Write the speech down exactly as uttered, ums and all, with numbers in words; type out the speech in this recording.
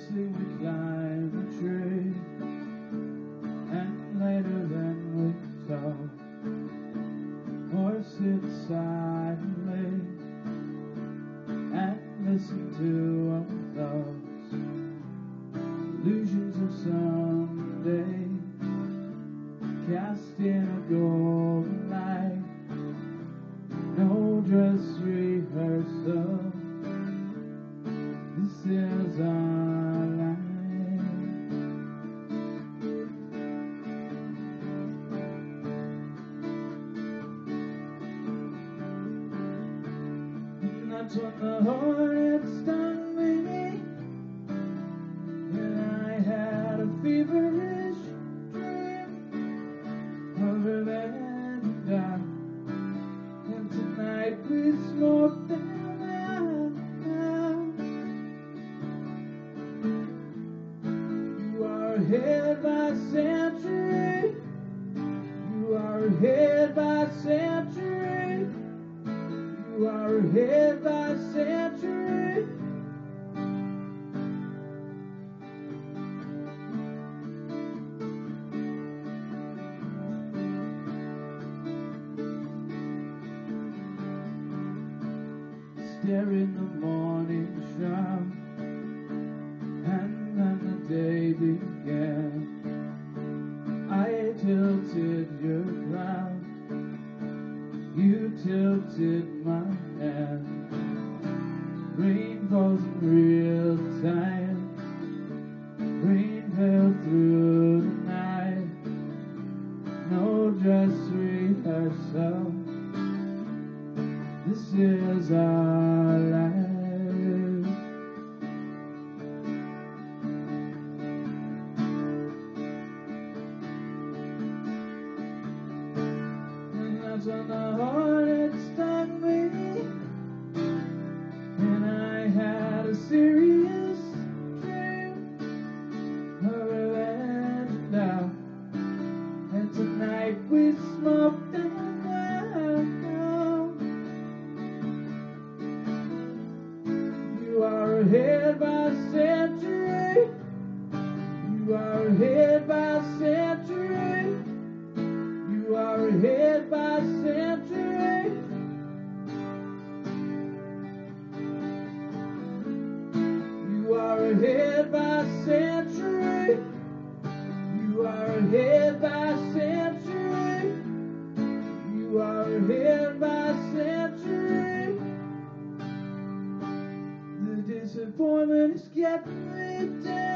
say we climb a tree, and later then we talk, or sit silently and listen to our thoughts, illusions of someday, cast in a golden light, no dress rehearsal. This is our life. And that's when the hornet stung me, and I had a feverish dream of revenge and doubt. And tonight we smoke them out. You are ahead by a century. You are ahead by a century. You are ahead by a century. Stare in the morning shroud, and then the day began. I tilted your crown, you tilted my hand. Rain falls in real time, rain fell through the night, no dress rehearsal. This is our life. And that's when the hornet stung me, and I had a serious dream of revenge and doubt. And tonight we smoked them out. You are ahead by a century. You are ahead by a century. You are ahead by a century. You are ahead by a century. You are ahead by a century. You are ahead by a century. The disappointment is getting me down.